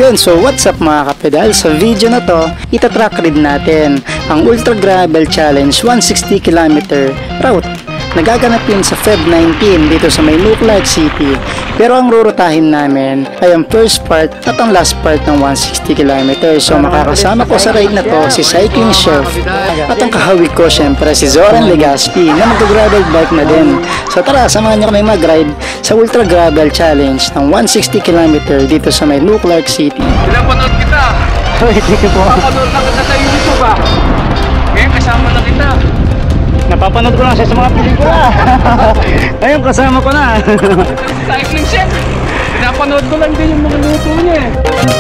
Ayun, so what's up mga kapedal? Sa video na to, itatrack read natin ang Ultra Gravel Challenge 160 km route. Nagaganap yun sa Feb 19 dito sa may Clark City. Pero ang rurutahin namin ay ang first part at ang last part ng 160 km. So makakasama ko sa ride na to si Cycling Chef at ang kahawig ko syempre si Zoran Legaspi na mag-gravel bike na din. So tara, samahan nyo kami mag-ride sa Ultra Gravel Challenge ng 160 km dito sa may Clark City. Pinapanood kita! Napapanood na kita sa YouTube ah! Ngayon kasama na kita! Napapanood ko lang siya sa mga pelikula. Ayun, kasama ko na. Cycling Chef! Pinapanood ko lang din yung mga luto niya eh.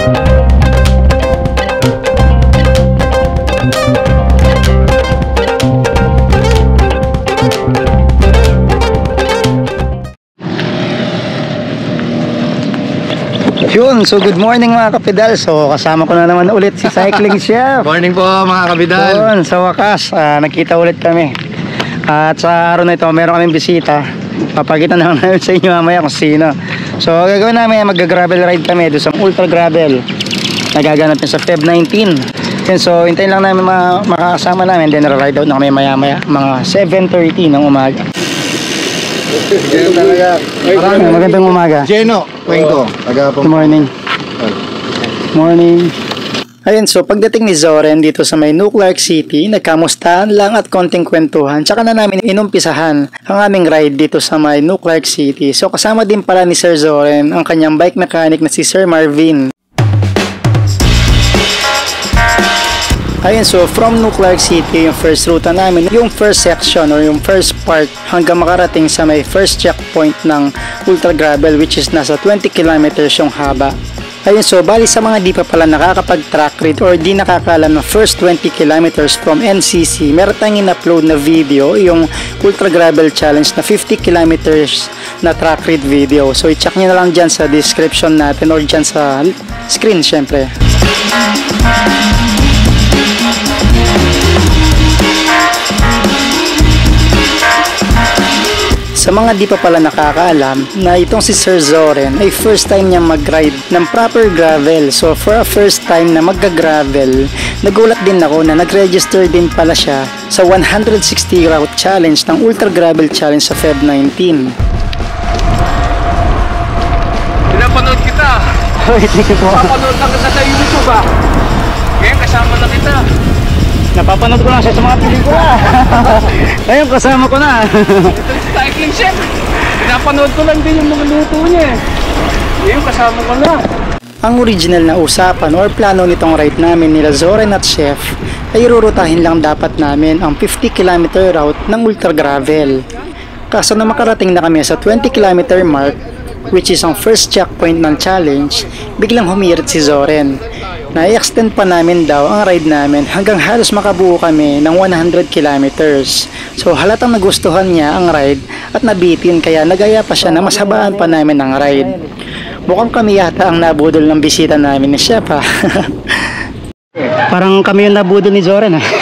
Yun, so good morning mga kapedal. So kasama ko na naman ulit si Cycling Chef. Morning po mga kabidal! Yun, sa wakas, nakita ulit kami. At sa araw na ito, meron kaming bisita. Papakita na lang namin sa inyo mamaya kung sino. So gagawin namin, mag-gravel ride kami doon sa Ultra Gravel. Nagaganap yun sa Feb 19. Yan, so hintayin lang namin makakasama namin. Then ride out na kami maya mga 7:30 ng umaga. Magandang umaga. Jeno, kwento. Good morning. Morning. Ayun, so pagdating ni Zoran dito sa may Clark City, nagkamustahan lang at konting kwentuhan. Tsaka na namin inumpisahan ang aming ride dito sa may Clark City. So kasama din pala ni Sir Zoran ang kanyang bike mechanic na si Sir Marvin. Ayun, so from Clark City, yung first ruta namin, yung first section or yung first part hanggang makarating sa may first checkpoint ng Ultra Gravel, which is nasa 20 kilometers yung haba. Ayun, so bali sa mga di pa pala nakakapag-track read or di nakakaalam ng first 20 kilometers from NCC, meron tayong in-upload na video, yung Ultra Gravel Challenge na 50 kilometers na track read video. So i-check nyo na lang dyan sa description natin or dyan sa screen syempre. Sa mga di pa pala nakakaalam na itong si Sir Zoran ay first time niya mag-ride ng proper gravel. So for a first time na magga-gravel, nagulat din ako na nag-register din pala siya sa 160 route challenge ng Ultra Gravel Challenge sa Feb 19. Pinapanood kita! Napapanood na kita sa YouTube ah! Ngayon kasama na kita! Napapanood ko lang siya sa mga pelikula. Ayun, kasama ko na. Cycling Chef! Pinapanood ko lang din yung mga luto niya eh. Ngayon kasama ko na. Ang original na usapan or plano nitong ride namin nila Zoran at Chef ay rurutahin lang dapat namin ang 50 km route ng Ultra Gravel. Kaso na makarating na kami sa 20 km mark, which is ang first checkpoint ng challenge, biglang humirit si Zoran. Na-extend pa namin daw ang ride namin hanggang halos makabuo kami ng 100 kilometers. So halatang nagustuhan niya ang ride at nabitin kaya nagaya pa siya na mas habaan pa namin ang ride. Mukhang kami yata ang nabudol ng bisita namin ni Chef ha. Parang kami yung nabudol ni Zoran ha.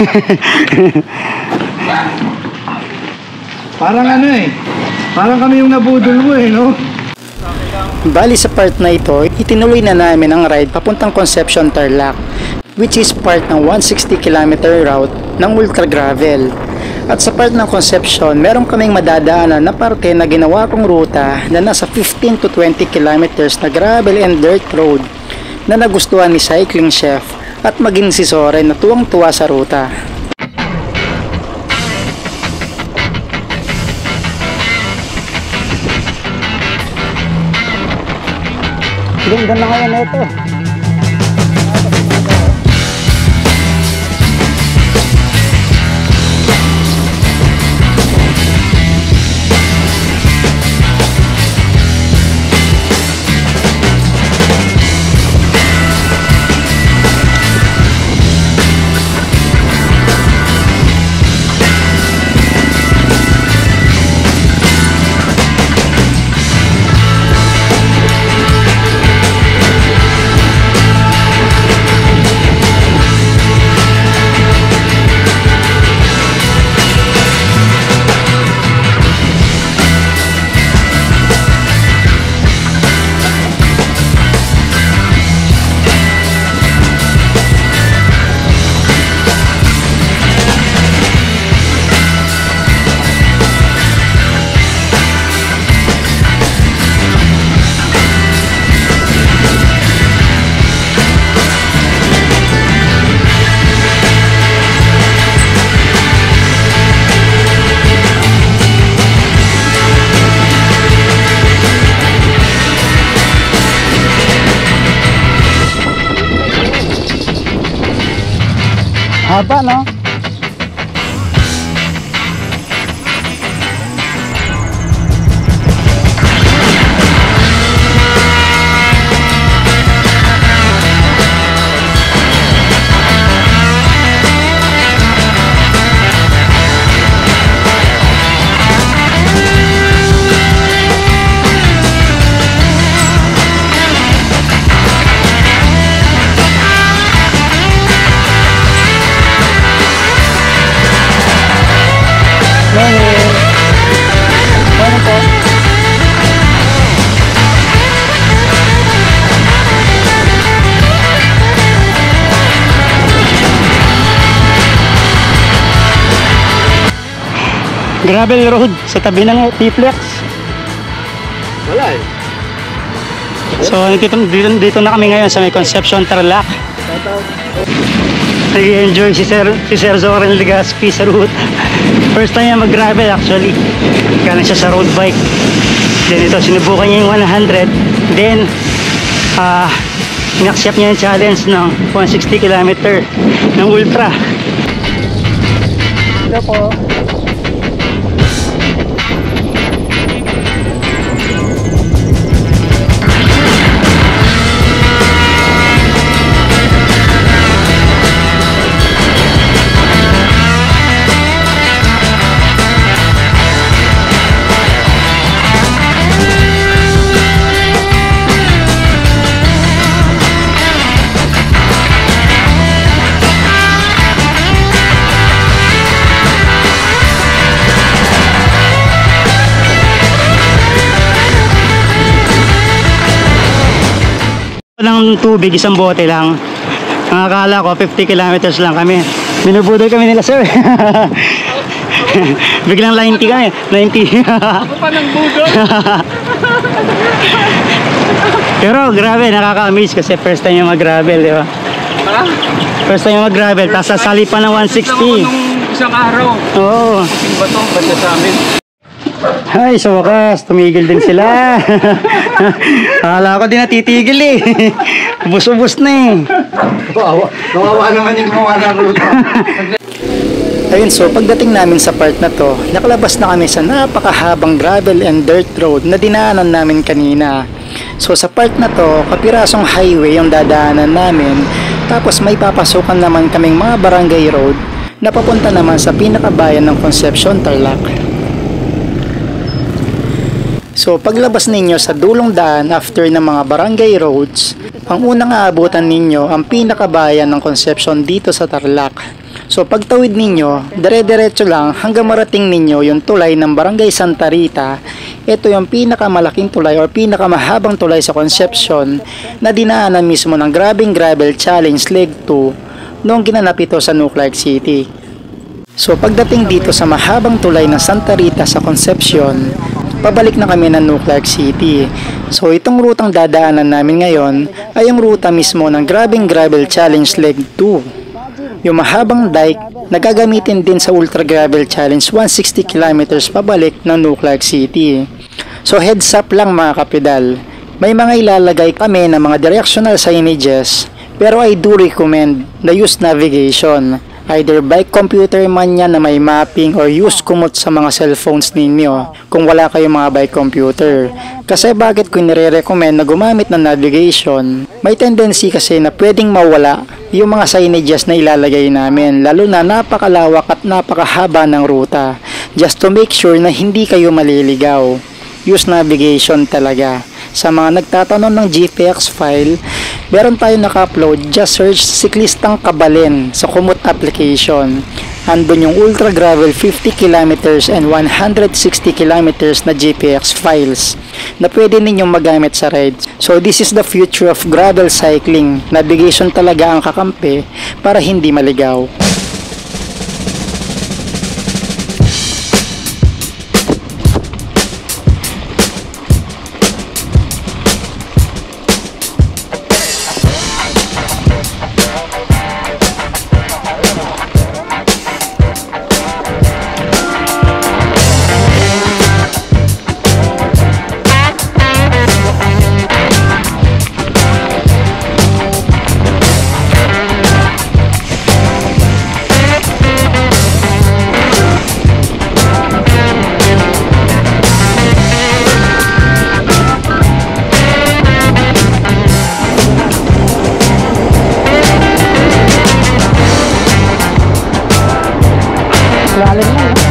Parang ano eh. Parang kami yung nabudol mo eh, no? Bali sa part na ito, itinuloy na namin ang ride papuntang Concepcion Tarlac, which is part ng 160 km route ng Ultra Gravel. At sa part ng Concepcion, meron kaming madadaanan na parte na ginawa kong ruta na nasa 15 to 20 kilometers na gravel and dirt road na nagustuhan ni Cycling Chef at maging si Zoran na tuwang-tuwa sa ruta. Ganda na ngayon na ito. Haba, no? Gravel road sa tabi ng T-Flex. Wala eh. So dito na kami ngayon sa may Concepcion Tarlac. Nag-enjoy si Sir Zoren Legaspi sa route. First time niya mag-gravel actually. Galing siya sa road bike. Then ito, sinubukan niya yung 100. Then, in-accept niya yung challenge ng 160 km ng ultra. Ito po. Ng tubig, isang bote lang. Ang akala ko 50 kilometers lang kami. Binubudol kami nila, sir. Biglang 90 kami. 90. Ako pa ng budol. Pero grabe, nakaka-amaze kasi first time yung mag-gravel, di ba? Ha? First time yung mag-gravel, tapos sasali pa ng 160. Nung isang araw. Oo. Sing ba to? Basta sa amin. Ay, sa wakas, tumigil din sila. Akala ko din natitigil eh. Ubus-ubus na eh. Kawawa naman yung gumawa ng ruta. Ayun, so pagdating namin sa part na to, nakalabas na kami sa napakahabang gravel and dirt road na dinaanan namin kanina. So sa part na to, kapirasong highway yung dadaanan namin, tapos may papasukan naman kaming mga barangay road na papunta naman sa pinakabayan ng Concepcion, Tarlac. So paglabas ninyo sa dulong daan after ng mga barangay roads, ang unang aabutan ninyo ang pinakabayan ng Concepcion dito sa Tarlac. So pagtawid ninyo, dire-diretso lang hanggang marating ninyo yung tulay ng Barangay Santa Rita. Ito yung pinakamalaking tulay or pinakamahabang tulay sa Concepcion na dinaanan mismo ng Grabing Gravel Challenge Leg 2 noong ginanap ito sa Nuclark City. So pagdating dito sa mahabang tulay ng Santa Rita sa Concepcion, pabalik na kami ng Nuclark City. So itong rutang dadaanan namin ngayon ay yung ruta mismo ng Grabing Gravel Challenge Leg 2. Yung mahabang dike na gagamitin din sa Ultra Gravel Challenge 160 km pabalik ng Nuclark City. So heads up lang mga kapedal, may mga ilalagay kami ng mga directional signages, pero I do recommend the use navigation. Either bike computer man yan na may mapping or use kumot sa mga cellphones ninyo kung wala kayong mga bike computer. Kasi bakit ko nire-recommend na gumamit ng navigation? May tendency kasi na pwedeng mawala yung mga signages na ilalagay namin, lalo na napakalawak at napakahaba ng ruta. Just to make sure na hindi kayo maliligaw. Use navigation talaga. Sa mga nagtatanong ng GPX file, meron tayong naka-upload, just search Siklistang Kabalen sa Kumot application. Andun yung Ultra Gravel 50 km and 160 km na GPX files na pwede ninyong magamit sa rides. So this is the future of gravel cycling. Navigation talaga ang kakampi para hindi maligaw. Lalim na, no?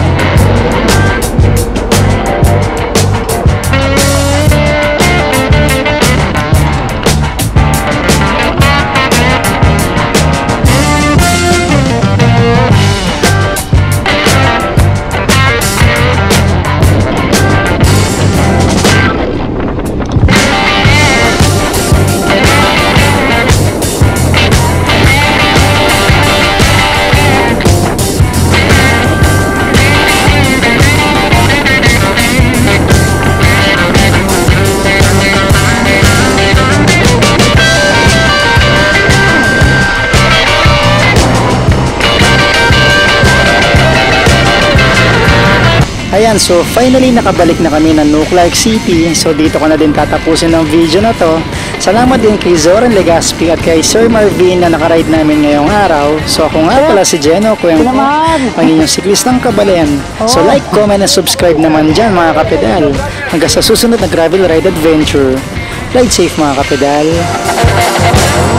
Ayan, so finally nakabalik na kami ng Nuclark City. So dito ko na din tatapusin ng video na to. Salamat din kay Zoran Legaspi at kay Sir Marvin na nakaride namin ngayong araw. So ako nga pala si Jeno, kuyang ko, ang inyong siklistang kabalen. So like, comment, and subscribe naman dyan mga kapedal. Hanggang sa susunod na gravel ride adventure. Ride safe mga kapedal.